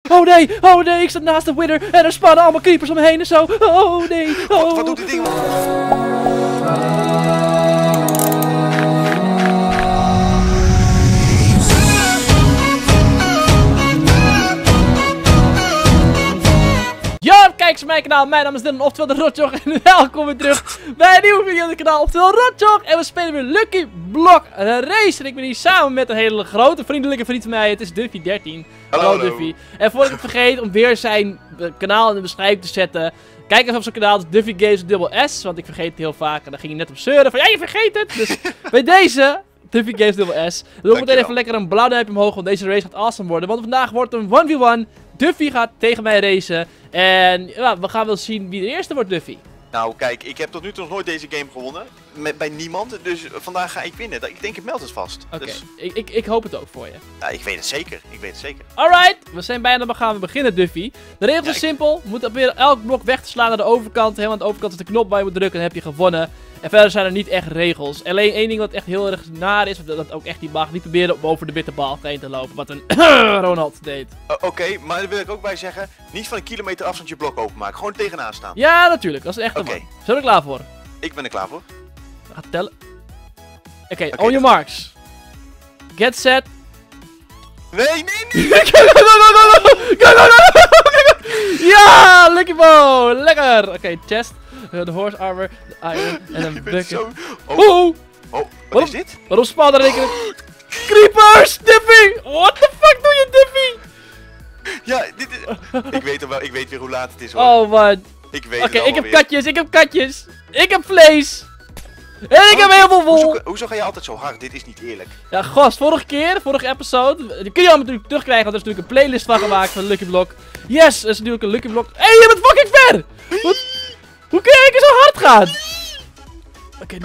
oh nee, ik sta naast de Wither en er spannen allemaal creepers om me heen en zo. Oh nee, oh. Wat doet dit ding? Yo, kijk eens op mijn kanaal. Mijn naam is Dylan, oftewel de Rotjoch. En welkom weer terug bij een nieuwe video op het kanaal, oftewel Rotjoch. En we spelen weer Lucky Block Race. En ik ben hier samen met een hele grote vriendelijke vriend van mij. Het is Duffy13. Hallo. Duffy. En voordat ik het vergeet om weer zijn kanaal in de beschrijving te zetten. Kijk even op zijn kanaal, Duffy Games dubbel S. Want ik vergeet het heel vaak. En dan ging je net op zeuren van, ja, je vergeet het. Dus bij deze, Duffy Games dubbel S. Dan doe meteen even lekker een blauw duimpje omhoog. Want deze race gaat awesome worden. Want vandaag wordt een 1v1. Duffy gaat tegen mij racen. En ja, we gaan wel zien wie de eerste wordt, Duffy. Nou kijk, ik heb tot nu toe nog nooit deze game gewonnen. Bij niemand, dus vandaag ga ik winnen. Ik denk, ik meld het vast. Oké, Dus, ik hoop het ook voor je. nou, ik weet het zeker. Alright, we zijn bijna, dan gaan we beginnen, Duffy. De regels zijn simpel. We moeten proberen elk blok weg te slaan naar de overkant. Helemaal aan de overkant is de knop waar je moet drukken en dan heb je gewonnen. En verder zijn er niet echt regels. Alleen één ding wat echt heel erg naar is, of dat ook echt niet mag, niet proberen om over de witte bal heen te lopen. Wat een Ronald deed. Oké, maar daar wil ik ook bij zeggen, niet van een kilometer afstand je blok openmaken. Gewoon tegenaan staan. Ja, natuurlijk. Dat is echt een man. Zijn we er klaar voor? Ik ben er klaar voor. We gaan tellen. Oké, on your marks. Get set. Nee. Ja, Lucky Bow. Lekker. Oké, chest. De horse armor. De iron. En een bucket. Oh, wat is dit? Waarom spannen rekenen? Creepers, Duffy! What the fuck doe je, Duffy? Ja, dit is... ik weet weer hoe laat het is hoor. Oh man. Ik weet Oké, het ik heb alweer. katjes. Ik heb vlees. En ik heb heel veel wol. Hoezo ga je altijd zo hard? Dit is niet eerlijk. Ja, gast, vorige episode. Die kun je allemaal natuurlijk terugkrijgen, want er is natuurlijk een playlist van gemaakt van Lucky Block. Yes, er is natuurlijk een Lucky Block. Hé, je bent fucking ver! Hoe kun je zo hard gaan? Oké,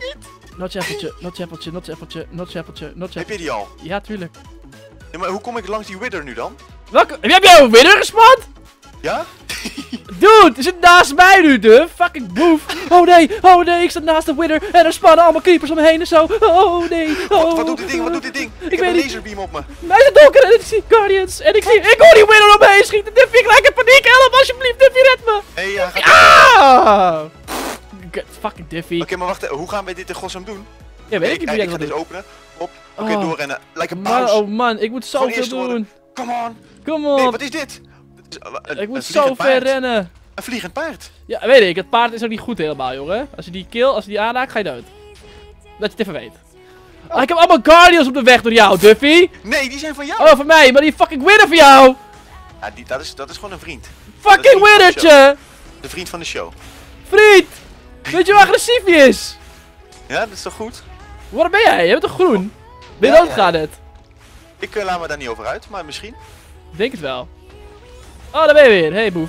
not Heb je die al? Ja, tuurlijk. Ja, maar hoe kom ik langs die Wither nu dan? Welke? Heb jij een winnaar gespot? Ja? Dude, je zit naast mij nu, de fucking boef. Oh nee, ik sta naast de Wither en er spannen allemaal creepers om me heen en zo. Oh nee, oh. Wat doet dit ding? Ik heb weet een niet. laserbeam op me. Hij is donker en ik zie Guardians. En ik hoor die Wither om me heen schieten. Duffy, ik raak in paniek. Help alsjeblieft, Duffy, red me. Hey, ja, Ah! Fucking Duffy. Oké, maar wacht, hoe gaan wij dit in godsnaam doen? Ja, weet ik niet hoe jij Ik ga dat dit doet. openen. Oké, doorrennen. Like a Man, mouse. oh man, ik moet Gewoon zoveel eerst worden. doen. Come on. Kom Nee, op. wat is dit? Ik moet een zo vliegend ver paard. rennen. Een vliegend paard. Ja, weet ik. Het paard is ook niet goed helemaal, jongen. Als je die aanraakt, ga je dood. Dat je het even weet. Ah, ik heb allemaal Guardians op de weg door jou, Duffy. Nee, die zijn van jou. Oh, van mij. Maar die fucking Wither van jou. Ja, dat is gewoon een vriend. Fucking Withertje. De vriend van de show. Vriend. Weet je hoe agressief hij is? Ja, dat is toch goed? Waar ben jij? Je bent toch groen? Ben je Ja, doodgegaan net? Ik laat me daar niet over uit, maar misschien. Ik denk het wel. Oh, daar ben je weer. Hey, boef.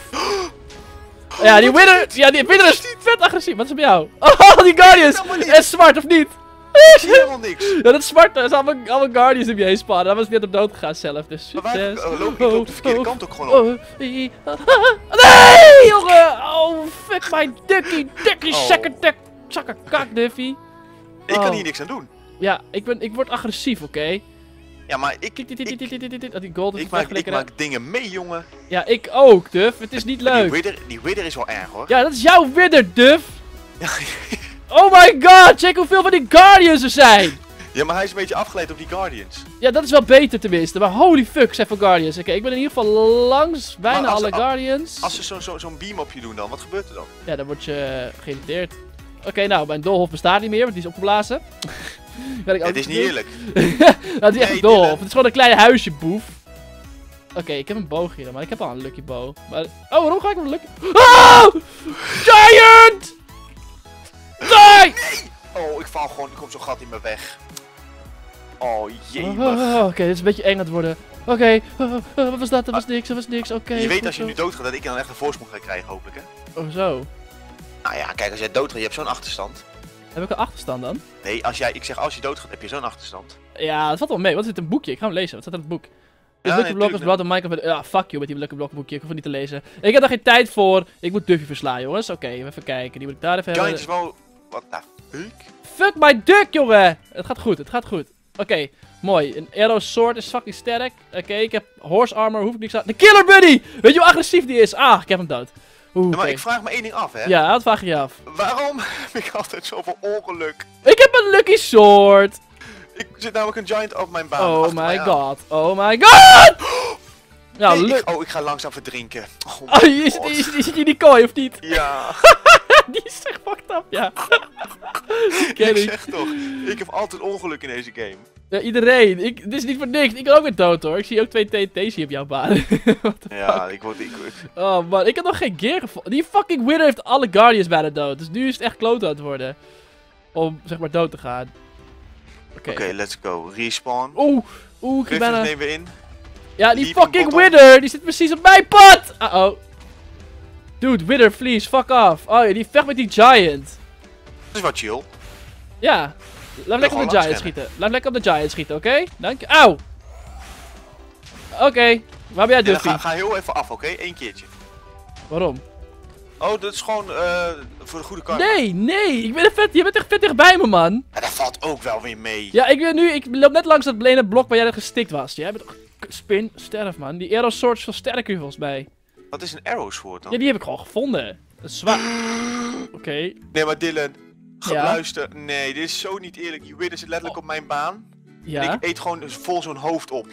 Ja, die Wither is vet agressief. Wat is er bij jou? Oh, die Guardians. Helemaal niet. En zwart, of niet? Ik zie helemaal niks. Ja, dat is zwart. Dat is allemaal Guardians die je heen spannen. Daar was ik net op dood gegaan zelf. Dus Maar waar succes. ik loop de verkeerde kant ook gewoon op. Nee, jongen. Oh, fuck my ducky. Oh. Zakker kak, Duffy. Ik kan hier niks aan doen. Ja, ik word agressief, oké? Ja, maar Die gold is ik weggelekker, hè? maak dingen mee, jongen. Ja, ik ook, Duff. Het is niet leuk. Die Wither is wel erg, hoor. Ja, dat is jouw Wither, Duff. Ja. Oh my god, check hoeveel van die Guardians er zijn. Ja, maar hij is een beetje afgeleid op die Guardians. Ja, dat is wel beter tenminste. Maar holy fuck, zijn veel Guardians. Oké, ik ben in ieder geval langs bijna Maar als- alle Guardians. Als ze zo'n beam op je doen dan, wat gebeurt er dan? Ja, dan word je geïrriteerd. Oké, nou, mijn doolhof bestaat niet meer, want die is opgeblazen. Het is niet eerlijk. Nou, die is echt Nee, een doolhof. Dylan. Het is gewoon een klein huisje, boef. Oké, ik heb een boog hier, maar ik heb al een lucky bow. Maar... Oh, waarom ga ik met een lucky... Oh! Giant! Nee! Oh, ik val gewoon, er komt zo'n gat in mijn weg. Oh, jemig. Oké, dit is een beetje eng aan het worden. Oké, wat was dat? Dat was niks. Oké. Je weet goed als je zo. nu doodgaat dat ik dan echt een voorsprong ga krijgen, hopelijk, hè? Oh, zo. Nou ja, kijk, als jij doodgaat, je hebt zo'n achterstand. Heb ik een achterstand dan? Nee, ik zeg als je doodgaat, heb je zo'n achterstand. Ja, dat valt wel mee. Wat is dit, een boekje? Ik ga hem lezen. Wat staat in het boek? Ja, Lucky nee, Block is tuurlijk. Blood of Minecraft. Ja, fuck you met die Lucky Block boekje. Ik hoef het niet te lezen. Ik heb daar geen tijd voor. Ik moet Duffy verslaan, jongens. Oké, even kijken. Die moet ik daar even Giant hebben. is wel... Wat de fuck? Fuck my duck, jongen! Het gaat goed, het gaat goed. Oké, mooi. Een arrow sword is fucking sterk. Oké, ik heb horse armor, hoef ik niks aan. De killer buddy! Weet je hoe agressief die is? Ah, ik heb hem dood. Oeh, Ja, maar oké. ik vraag me één ding af, hè. Ja, wat vraag je je af? Waarom heb ik altijd zoveel ongeluk? Ik heb een lucky sword! Ik zit namelijk een giant op mijn baan. Oh achter mij my aan. god, oh my god! Nou, Nee, lukt. ik ga langzaam verdrinken. Oh, Oh, mijn je god. zit in die kooi, of niet? Ja, Die is echt fucked up, ja. ik Ken ik. zeg toch. Ik heb altijd ongeluk in deze game. Ja, iedereen. Dit is niet voor niks. Ik kan ook weer dood, hoor. Ik zie ook 2 TNT's hier op jouw baan. What the Ja, fuck? ik word... Oh man, ik heb nog geen gear gevonden. Die fucking winner heeft alle Guardians bijna dood. Dus nu is het echt kloot aan het worden. Om, zeg maar, dood te gaan. Oké, let's go. Respawn. Oeh, ik Griffins ben nemen we in. Ja, die Leaving fucking bottom. winner, die zit precies op mijn pad! Uh-oh. Dude, winner, please, fuck off. Oh ja, die vecht met die giant. Dat is wat chill. Ja. Laat lekker op gewoon de giant langs schieten. Laat lekker op de giant schieten, oké? Dank je. Auw! Oké, waar ben jij, En dan Duffy? ga heel even af, oké? Eén keertje. Waarom? Oh, dat is gewoon voor de goede kant. Nee, je bent echt vet dichtbij me, man. Ja, dat valt ook wel weer mee. Ja, ik loop net langs dat ene blok waar jij gestikt was. Jij bent spin, sterf, man. Die arrow sword is veel sterker volgens mij. Wat is een arrow sword dan? Ja, die heb ik gewoon gevonden. Dat is zwaar. Oké. Nee, maar Dylan. Ja? Luister. Nee, dit is zo niet eerlijk. Die winner zit letterlijk op mijn baan. Ja, En ik eet gewoon dus vol zo'n hoofd op.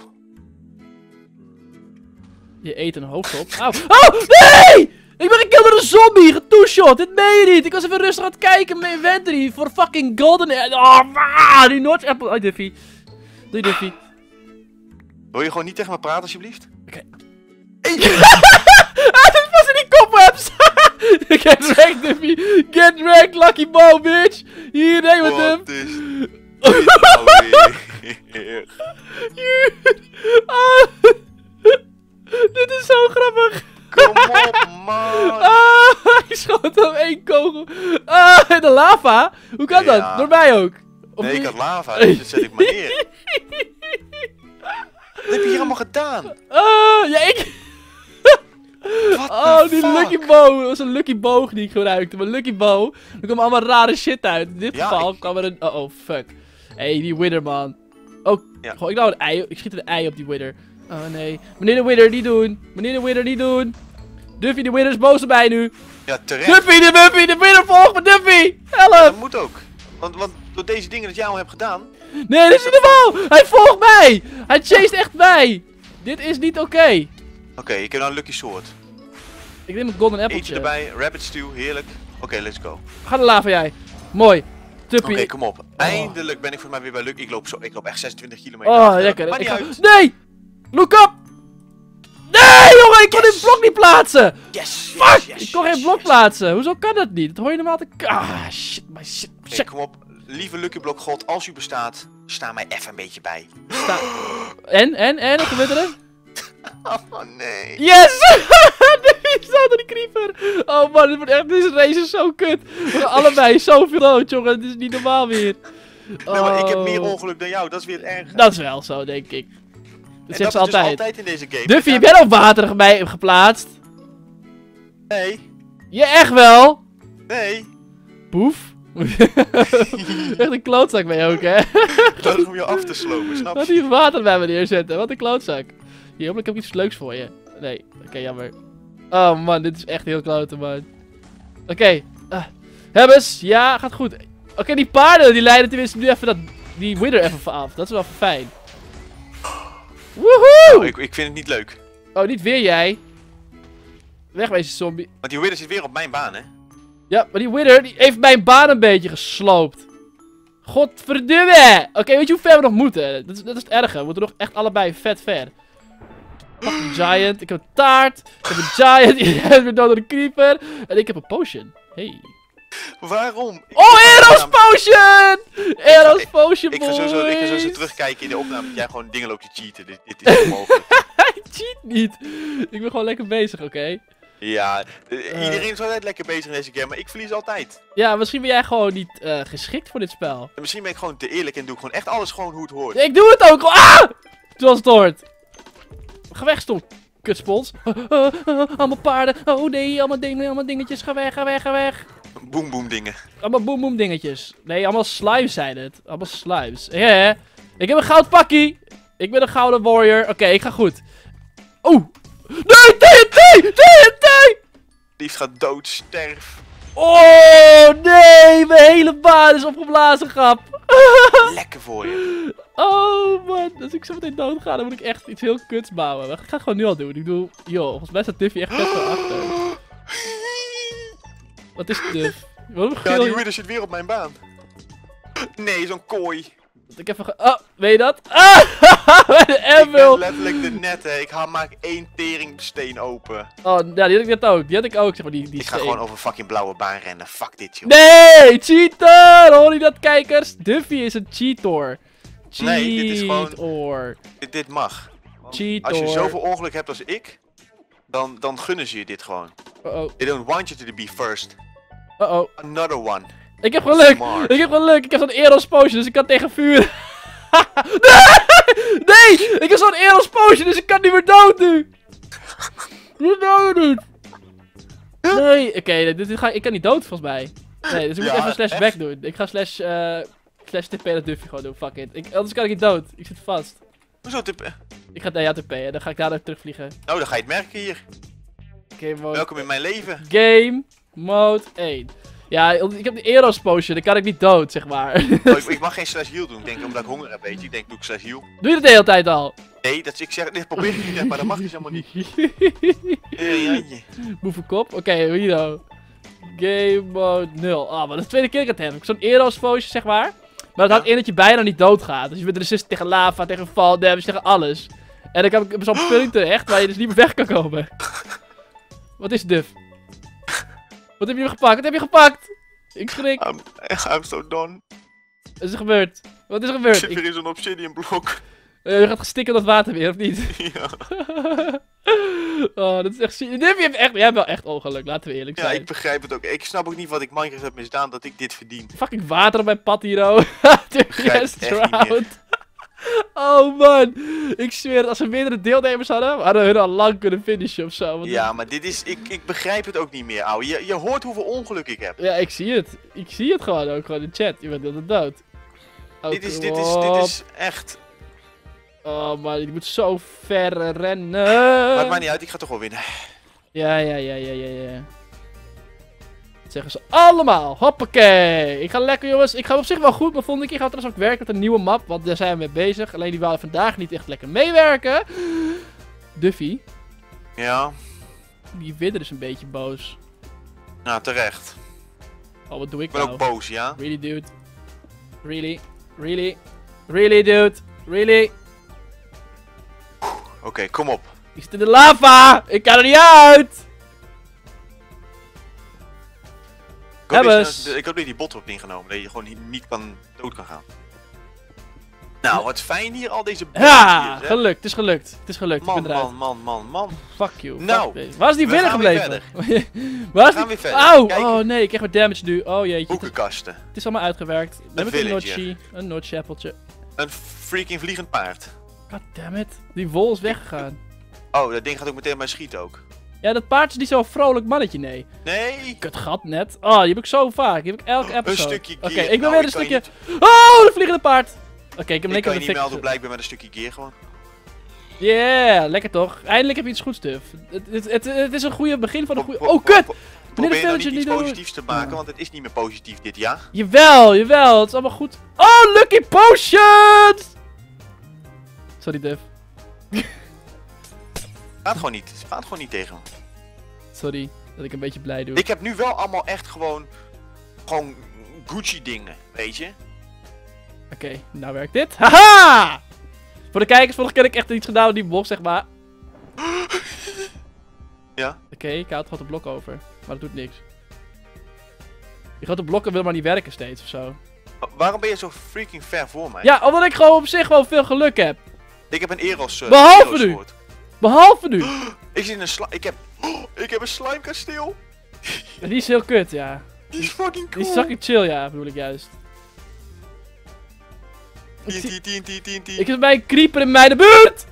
je eet een hoofd op. Auw. Oh, nee! Ik ben gekilld door een zombie, getoeshot. Dit meen je niet. Ik was even rustig aan het kijken in mijn inventory voor fucking golden... die notch apple. Oh, Duffy. Doei, Duffy. Wil je gewoon niet tegen me praten, alsjeblieft? Oké. Dat was in die cobwebs. Get wrecked, Duffy. Get wrecked, lucky bow, bitch. Hier, neem het hem. Wat is dit nou weer? Ah. Dit is zo grappig. Kom op, man. Ik schoot hem 1 kogel. In de lava? Hoe kan dat? Ja. Door mij ook? Of Nee, ik niet? had lava, dus dat zet ik maar neer. Wat heb je hier allemaal gedaan? Ja, ik... What Oh, the die fuck? lucky bow. Dat was een lucky boog die ik gebruikte. Maar lucky bow. Er kwam allemaal rare shit uit. In dit Ja, geval kwam er een... Oh, fuck. Hey, die winner, man. Oh, Ja. gooi ik nou een ei? Ik schiet een ei op die winner. Oh, nee. Meneer de winner, niet doen. Meneer de winner, niet doen. Duffy, de winner is boos op mij nu. Ja, terecht. Duffy, de winner volgt me, Duffy. Help. Dat moet ook. Want door deze dingen dat jij al hebt gedaan. Nee, dit is niet normaal. Hij volgt mij. Hij chased echt mij. Dit is niet oké. Oké, ik heb nou een lucky sword. Ik neem een golden Eentje appeltje. erbij, rabbit stew, heerlijk. Oké, let's go. Ga de lava jij. Mooi. Tuppy. Oké, kom op. Eindelijk ben ik voor mij weer bij Luc. Ik loop echt 26 kilometer. Oh, achter. lekker. Maar niet Ik ga- uit. Nee! Look up! Nee, jongen, ik kon Yes! dit blok niet plaatsen! Yes! Fuck! Yes, Ik kon yes, geen blok yes. plaatsen. Hoezo kan dat niet? Dat hoor je normaal te... Ah, shit, my shit. Oké, kom op. Lieve Lucky Blok God, als u bestaat, sta mij even een beetje bij. En? Wat gebeurt er? Oh nee. Yes! Die staat door die creeper. Oh man, deze race is zo kut. We gaan allebei zoveel dood, jongen. Dit is niet normaal meer. Nee, maar ik heb meer Oh. ongeluk dan jou, dat is weer het ergste. Dat is wel zo, denk ik. Dat En zegt ze dat is dus altijd. altijd in deze game. Duffy, Ja, heb jij nog water bij geplaatst? Nee, Ja, echt wel? nee. Poef. Echt een klootzak ben je ook, hè? Dat is om je af te slopen, snap Wat je? die water bij me neerzetten. Wat een klootzak. Hier, hopelijk heb ik iets leuks voor je. Nee, oké, jammer. Oh man, dit is echt heel klote, man. Oké. Hebbes, ja, gaat goed. Oké, die paarden die leiden tenminste nu even die winner even af. Dat is wel fijn. Woehoe! Nou, ik vind het niet leuk. Oh, niet weer jij. Wegwezen, zombie. Want die winner zit weer op mijn baan, hè? Ja, maar die winner die heeft mijn baan een beetje gesloopt. Godverdomme! Oké, weet je hoe ver we nog moeten? Dat is het erge. We moeten nog echt allebei vet ver. Fucking giant. Ik heb een taart. Ik heb een giant. Jij bent weer dood door de creeper. En ik heb een potion. Hey. Waarom? Oh, Eros potion! Eros potion, Ik boys! ga zo terugkijken in de opname dat jij gewoon dingen loopt te cheaten. Dit is onmogelijk. Ik cheat niet. Ik ben gewoon lekker bezig, oké? Ja, iedereen is altijd lekker bezig in deze game, maar ik verlies altijd. Ja, misschien ben jij gewoon niet geschikt voor dit spel. En misschien ben ik gewoon te eerlijk en doe ik gewoon echt alles gewoon hoe het hoort. Ik doe het ook gewoon. Ah! Zoals het hoort. Ga weg, stom. Kutspons. Allemaal paarden. Oh nee, allemaal dingetjes. Ga weg. Boom boom dingen. Allemaal boom boom dingetjes. Nee, allemaal slimes zijn het. Allemaal slimes. Ja, Ik heb een goud pakkie. Ik ben een gouden warrior. Oké, ik ga goed. Oeh. Nee, TNT! TNT! Lief gaat dood, sterf. Oh, nee. Mijn hele baan is opgeblazen, grap. Lekker voor je. Oh, man. Als ik zo meteen dood ga, dan moet ik echt iets heel kuts bouwen. Maar ik ga het gewoon nu al doen. Ik bedoel, joh, volgens mij staat Duffy echt best wel achter. Wat is Duff? Waarom Ja, geel die Wither zit weer op mijn baan. Nee, zo'n kooi. ik even oh, weet je dat? Ah! Bij de Ik ben anvil! letterlijk de netten. Ik maak 1 teringsteen open. Oh, ja, die had ik net ook. Die had ik ook, zeg maar, die Ik ga steen. gewoon over fucking blauwe baan rennen. Fuck dit, joh. Nee! Cheater! Hoor je dat, kijkers? Duffy is een cheater. Nee, dit is gewoon- Cheater. Dit mag. Want Cheater. als je zoveel ongeluk hebt als ik, dan gunnen ze je dit gewoon. Uh-oh. They don't want you to be first. Uh-oh. Another one. Ik heb geluk! Smart. Ik heb geluk! Ik heb zo'n Eros potion, dus ik kan tegen vuur. Nee! Nee! Ik heb zo'n Eros potion, dus ik kan niet meer dood nu! Hoe dood je niet? Nee, oké, ik kan niet dood volgens mij. Nee, dus ik moet Ja, even slash echt? back doen. Ik ga slash TP naar Duffy gewoon doen, fuck it. Anders kan ik niet dood, ik zit vast. Hoezo tip? Ik ga naar jou TP en dan ga ik daar even terugvliegen. Nou, dan ga je het merken hier. Game mode, Welkom in mijn leven. game mode 1. Ja, ik heb de Eros potion, dan kan ik niet dood, zeg maar. Oh, ik mag geen slash heal doen. Ik denk omdat ik honger heb, weet je. Ik denk, doe ik slash heal. Doe je dat de hele tijd al? Nee, ik zeg, dit probeer ik niet, maar dat mag dus helemaal niet. Jantje. Boevenkop. Oké, hier dan. Game mode 0. Ah, maar dat is de tweede keer dat ik het heb. Zo'n Eros potion, zeg maar. Maar dat houdt in dat je bijna niet doodgaat. Dus je bent resistent tegen lava, tegen fall damage, tegen alles. En dan heb ik zo'n punten echt waar je dus niet meer weg kan komen. Wat is Duff? Wat heb je gepakt? Wat heb je gepakt? Ik schrik. I'm so done. Wat is er gebeurd? Wat is er Ik gebeurd? zit weer in zo'n obsidian blok. Je gaat gestikken in dat water weer, of niet? Ja. Oh, dat is echt ziek. Duff, jij hebt wel echt ongeluk, laten we eerlijk Ja, zijn. ik begrijp het ook. Ik snap ook niet wat ik Minecraft heb misdaan dat ik dit verdien. Fucking water op mijn pad hier, oh. begrijp het echt niet meer. Oh man, ik zweer het, als we meerdere deelnemers hadden, hadden we hun al lang kunnen finishen of zo. Want Ja, maar dit is... Ik begrijp het ook niet meer, ouwe. Je hoort hoeveel ongeluk ik heb. ja, ik zie het. Ik zie het gewoon ook, gewoon in de chat. Je bent heel dood. Oh, Dit is kom op. echt... Oh man, ik moet zo ver rennen. Maakt mij niet uit, ik ga toch wel winnen. Ja. Dat zeggen ze allemaal. Hoppakee. Ik ga lekker, jongens. Ik ga op zich wel goed, maar volgende keer gaan we trouwens ook werken met een nieuwe map. Want daar zijn we mee bezig. Alleen die wou vandaag niet echt lekker meewerken. Duffy. Ja, Die Wither is een beetje boos. nou terecht. Oh, wat doe ik Ik ben nou? ook boos, ja? Really, dude? Really? Really? Really, dude? Really? Oké, kom op. Ik zit in de lava! Ik kan er niet uit! Ik hoop, Hebbes. ik hoop dat je die bot hebt ingenomen, dat je gewoon niet dood kan gaan. Nou, wat fijn hier, al deze Ja! hier, hè? Gelukt, het is gelukt. Het is gelukt, ik ben eruit. Man. Fuck you. Nou, fuck deze. Waar is die we Wither gaan weer gebleven? Waar is gaan die? weer verder. Auw! Kijk. Oh nee, ik krijg weer damage nu. Oh jeetje. Boekenkasten. Het is allemaal uitgewerkt. Dan heb ik een villager. notchie. Een notch appeltje. Een freaking vliegend paard. God damn it. Die wol is weggegaan. Oh, dat ding gaat ook meteen bij schieten ook. Ja, dat paard is niet zo'n vrolijk mannetje, nee. Nee! Kut gat net. Oh, die heb ik zo vaak. Die heb ik elke episode. Een stukje Oké, gear. ik ben Nou, weer een kan je stukje... niet- Oh, de vliegende paard. Oké, ik heb Ik lekker kan je de niet fik. melden blijkbaar met een stukje gear gewoon. Yeah, lekker toch? Eindelijk heb je iets goed, Stuf. Het is een goede begin van een goede... Pro- Oh, pro- kut! pro- Meneer de Probeer nou villager niet iets niet doen. positiefs te maken, want het is niet meer positief dit jaar. Jawel, jawel. Het is allemaal goed. Oh, lucky potions! Sorry, Duff. Gaat gewoon niet. Het gaat gewoon niet tegen me. Sorry dat ik een beetje blij doe. Ik heb nu wel allemaal echt gewoon Gucci dingen, weet je? Oké, nou werkt dit. Haha! Voor de kijkers, vorige keer heb ik echt iets gedaan met die box, zeg maar. Ja? Oké, ik haal het grote blok over. Maar dat doet niks. Die grote blokken willen maar niet werken steeds of zo. Waarom ben je zo freaking ver voor mij? Ja, omdat ik gewoon op zich wel veel geluk heb. Ik heb een Eros Behalve Eros nu. sword. Behalve nu. Ik zit in een ik heb een slime kasteel. En die is heel kut, ja. Die is fucking Die cool. is fucking chill, ja, bedoel ik juist. TNT. Ik heb bij een creeper in mijn buurt!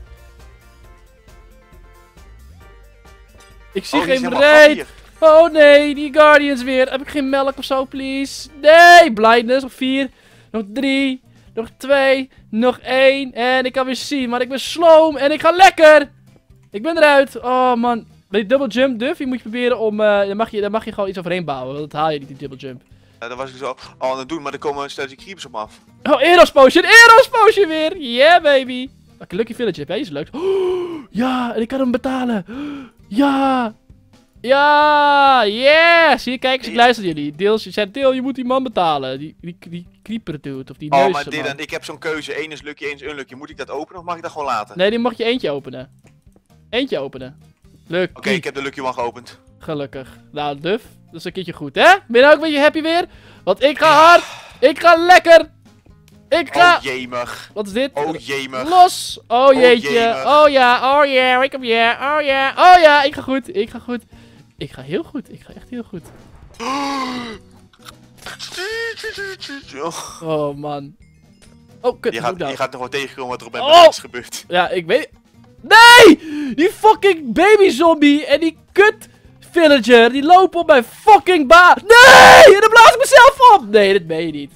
Ik zie Oh, die is geen helemaal af reet! hier. Oh nee, die Guardians weer. Heb ik geen melk of zo, please? Nee, blindness, nog 4. Nog 3. Nog 2. Nog 1. En ik kan weer zien, maar ik ben sloom. En ik ga lekker. Ik ben eruit. Oh, man. Bij die double jump, Duffy, moet je proberen om... daar mag je gewoon iets overheen bouwen. Want dat haal je niet, die double jump. Ja, dat was ik zo aan het doen, maar er komen steeds die creepers op me af. Oh, Eros Potion. Eros Potion weer. Yeah, baby. Welke Lucky Village heb jij? Is leuk. Oh, ja, en ik kan hem betalen. Ja. Ja, yeah! Zie je, kijk eens, ik luister jullie. Deels, je zei, Deel, je moet die man betalen. Die creeper doet, of die Oh, neus. maar Dylan, ik heb zo'n keuze. Eén is lucky, één is unlucky. Moet ik dat openen of mag ik dat gewoon laten? Nee, die mag je eentje openen. Eentje openen. Lucky. Oké, ik heb de lucky one geopend. Gelukkig. Nou, Duff, dat is een keertje goed, hè? Ben je ook een beetje happy weer? Want ik ga hard. Ik ga lekker. Ik ga... Oh, jemig. Wat is dit? Oh, jemig. Los. Oh, jeetje. jemig. Oh, ja. Oh, yeah. Ik heb yeah. Oh, ja. Oh, ja. Ik ga goed. Ik ga goed. Ik ga heel goed. Ik ga echt heel goed. Oh, man. Oh, kut. Je gaat nog wel tegenkomen wat er op Oh! is gebeurd. Ja, ik weet... Nee! Die fucking baby zombie en die kut villager, die lopen op mijn fucking baan. Nee! En dan blaas ik mezelf op! Nee, dat meen je niet.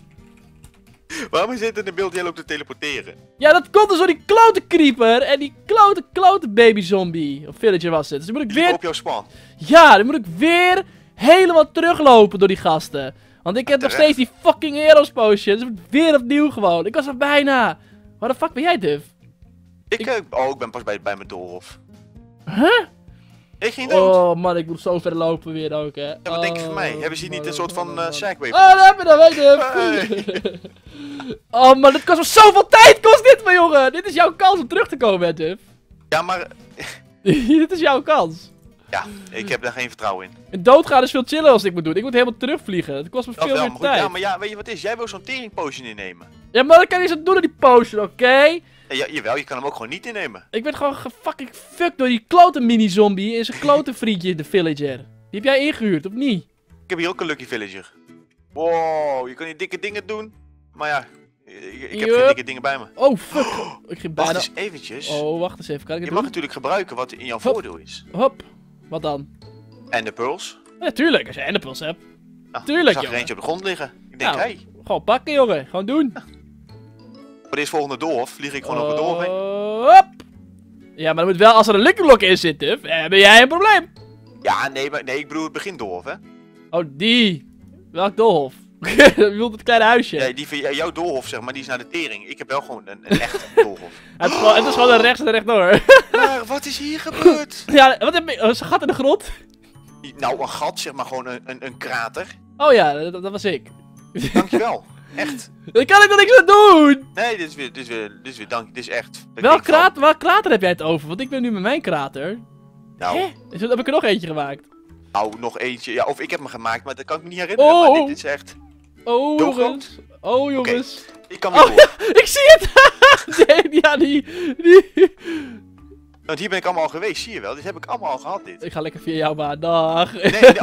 Waarom zit er in de beeld die loopt te teleporteren? Ja, dat komt dus door die klote creeper en die klote baby zombie. Of villager was het. Dus dan moet ik weer... Op jouw spawn. Ja, dan moet ik weer helemaal teruglopen door die gasten. Want ik heb nog steeds die fucking Heroes Potion. Dus ik moet weer opnieuw gewoon. Ik was er bijna. Waar de fuck ben jij, Duff? Ik ben pas bij mijn doolhof. Huh? Ik ging dood. Oh man, ik moet zo ver lopen weer ook, hè. Ja, wat denk je van mij? Hebben ze hier niet een soort van segway? Oh, daar heb je dat, weet je. Oh man, dit kost me zoveel tijd, kost dit me, jongen. Dit is jouw kans om terug te komen, hè, Duff. Ja, maar... Dit is jouw kans. Ja, ik heb daar geen vertrouwen in. En doodgaan is veel chiller als ik moet doen. Ik moet helemaal terugvliegen. Dat kost me veel meer tijd. Ja, maar ja, weet je wat het is? Jij wil zo'n tering potion innemen. Ja, maar dat kan je zo doen door die potion, oké? Ja, jawel, je kan hem ook gewoon niet innemen. Ik werd gewoon fucking fucked door die klote mini-zombie en zijn klote vriendje, de villager. Die heb jij ingehuurd, of niet? Ik heb hier ook een lucky villager. Wow, je kan hier dikke dingen doen. Maar ja, ik heb geen dikke dingen bij me. Oh, fuck. Ik ging bijna... Wacht eens eventjes. Oh, wacht eens even. Kan ik het Je doen? mag natuurlijk gebruiken wat in jouw voordeel is. Hop. Wat dan? En de pearls. Ja, tuurlijk, als je enderpearls hebt. Nou, Tuurlijk, ik zag er jongen. eentje op de grond liggen. Ik denk, Nou, hey, gewoon pakken, jongen. Gewoon doen. voor deze volgende doolhof vlieg ik gewoon over de doolhof heen. Hop. Ja, maar dan moet wel, als er een lucky block in zit, Duff, ben jij een probleem. Ja, nee, ik bedoel het begin doolhof, hè. Oh, die. Welk doolhof? Je bedoelt het kleine huisje. Nee, die van jouw doolhof, zeg maar, die is naar de tering. Ik heb wel gewoon een echt doolhof. Het is gewoon een rechts en rechtdoor. Maar wat is hier gebeurd? Ja, wat heb je? Oh, is een gat in de grond? Nou, een gat, zeg maar, gewoon een krater. Oh ja, dat was ik. Dankjewel. Echt. Daar kan ik nog niks aan doen! Nee, dit is weer dank. Dit is echt. Welk krater heb jij het over? Want ik ben nu met mijn krater. Nou, Hè? Dus heb ik er nog eentje gemaakt. nou, nog eentje. Ja, of ik heb me gemaakt, maar dat kan ik me niet herinneren. Oh. Maar dit is echt. Oh Heel jongens. Oh jongens. Ik kan weer Oh, door. ik zie het! Nee, ja, die. Want hier ben ik allemaal al geweest, zie je wel. Dit heb ik allemaal al gehad, dit. Ik ga lekker via jou baan. Dag. Nee,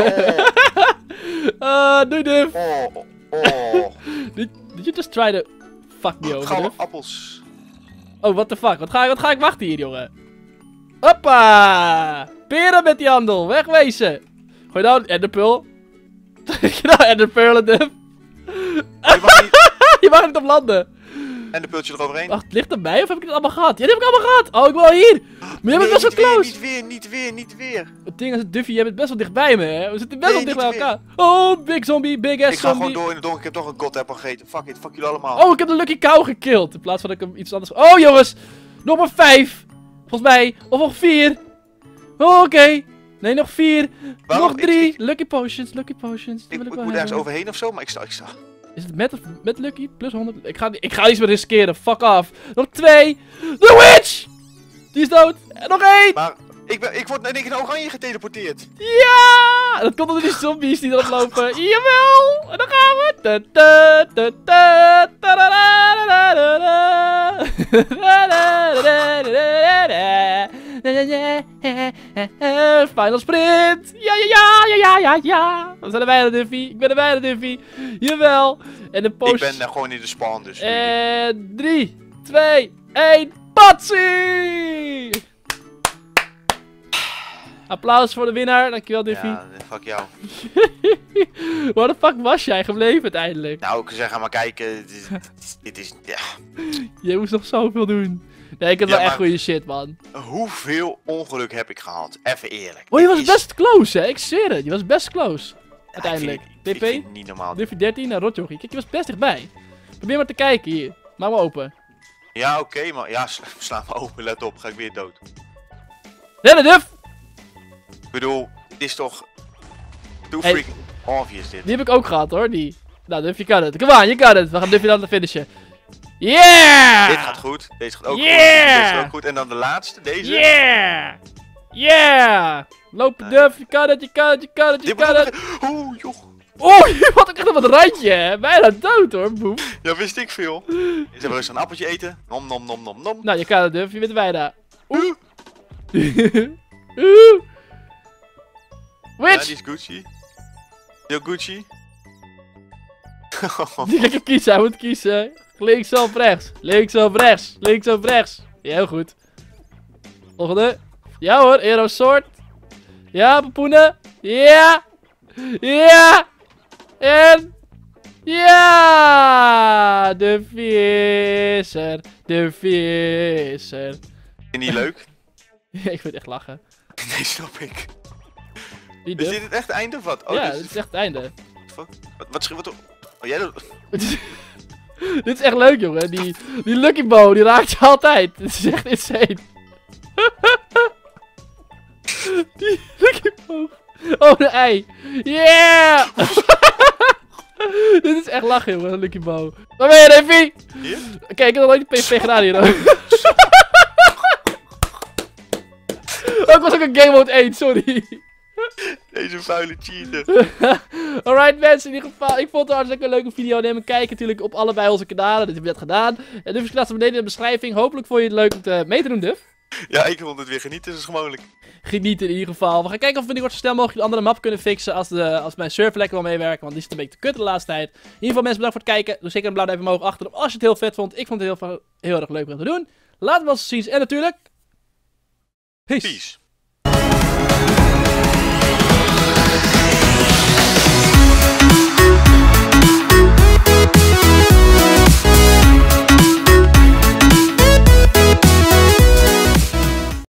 Doei Duff. oh. Did you just try to fuck me over, Gouden Duff? appels. Oh, what the fuck? Wat ga ik wachten hier, jongen? Hoppa! Peren met die handel. Wegwezen. Gooi nou een enderpearl. Nou, enderpearlen, Duff. Je mag niet. Je mag er niet op landen. En de pultje eroverheen. Wacht, ligt het bij of heb ik het allemaal gehad? Ja, die heb ik allemaal gehad. Oh, ik wil al hier. Maar je bent best wel close. Niet weer. Het ding is, Duffy, jij bent best wel dichtbij me, hè? We zitten best wel Nee, dicht bij niet elkaar. Oh, big zombie, big ass Ik ga gewoon zombie. door in het donker. Ik heb toch een god apple gegeten. Fuck it, fuck jullie allemaal. Oh, ik heb de Lucky Cow gekillt. In plaats van dat ik hem iets anders... Oh, jongens. Nog maar 5. Volgens mij. Of nog 4. Oh, oké. Nee, nog 4. Waarom? Nog 3. Lucky potions, lucky potions. Die Ik wil ik moet wel ergens hebben. overheen of zo, maar ik sta. Is het met of met Lucky? Plus 100. Ik ga iets meer riskeren. Fuck off. Nog 2. The Witch! Die is dood. En nog 1. Maar ik word in één keer naar oranje geteleporteerd. Ja! Dat komt door die zombies die erop lopen. Jawel! En dan gaan we. Ta -ta -ta -ta -ta -da -da -da -da -da. Final sprint! Ja! We zijn er bijna, Duffy. Ik ben er bijna, Duffy. Jawel! En de post. Ik ben gewoon in de spawn, dus. En 3, 2, 1, patsie! Applaus voor de winnaar. Dankjewel, Duffy. Ja, fuck jou. Waar de fuck was jij gebleven uiteindelijk? Nou, ik zeg, ga maar kijken. Dit is, ja. Je moest nog zoveel doen. Nee, ik heb Ja, wel echt maar- goede shit, man. Hoeveel ongeluk heb ik gehad? Even eerlijk. Oh, je Dit was is- best close, hè? Ik zweer het. Je was best close. Ja, Uiteindelijk. Ik DP? vind het niet normaal. Duffy 13 naar Rotjochie. Kijk, je was best dichtbij. Probeer maar te kijken hier. Maak maar open. Ja, oké, maar ja, sla me open, let op, ga ik weer dood. Rennen, Duff! Ik bedoel, het is toch too Hey. freaking obvious dit. Die heb ik ook gehad, hoor. Die. Nou, Duff, je kan het. Come on, je kan het. We gaan Duffy dan finishen. Yeah! Dit gaat goed, deze gaat ook goed, Yeah! deze gaat ook goed. En dan de laatste, deze. Yeah! Yeah! Lopen, Nee. Duff. Je kan het, je kan het, je kan het, je Dit kan moet het. ook- Oeh, joh. Oh, je had ook echt op het randje, hè? Bijna dood, hoor. Boem. Ja, wist ik veel. Eens even rustig een appeltje eten. Nom, nom, nom, nom, nom. Nou, je kan het, Duff. Je bent bijna. Oeh. Oeh. Ja, Witch! die is Gucci. Heel Gucci. Die kan ik kiezen, hij moet kiezen. Links of rechts. Links of rechts. Links of rechts. Ja, heel goed. Volgende. Ja hoor, Aero Sword. Ja, papoenen. Ja. Ja. En. Ja. De visser. De visser. Vind je niet leuk? Ik vind het echt lachen. Nee, snap ik. Die Is Duff. dit het echte einde of wat? Oh, Ja, dit dit is echt het einde. fuck. Wat schreeuwt er? Oh, jij doet... Dit is echt leuk, jongen. Die Lucky Bow, die raakt je altijd. Dit is echt insane. Die Lucky Bow. Oh, de ei. Yeah! Dit is echt lachen, jongen, Lucky Bow. Waar ben je, Davy? Hier? Kijk, ik heb nog nooit de PvP gedaan hier. Oh, ik was ook een Game Mode 1, sorry. Deze vuile cheater. Alright mensen, in ieder geval, ik vond het een hartstikke leuke video. Neem een kijk natuurlijk op allebei onze kanalen, dit heb ik net gedaan. En Duff staat beneden in de beschrijving. Hopelijk vond je het leuk om mee te doen, Duff. Ja, ik vond het weer genieten, dus gewoonlijk. Geniet in ieder geval. We gaan kijken of we binnenkort zo snel mogelijk een andere map kunnen fixen als mijn server lekker wil meewerken, want die is een beetje te kut de laatste tijd. In ieder geval mensen, bedankt voor het kijken. Doe zeker een blauw duimpje omhoog achter als je het heel vet vond. Ik vond het heel erg leuk om te doen. Laat het wel eens zien en natuurlijk... Peace. Peace.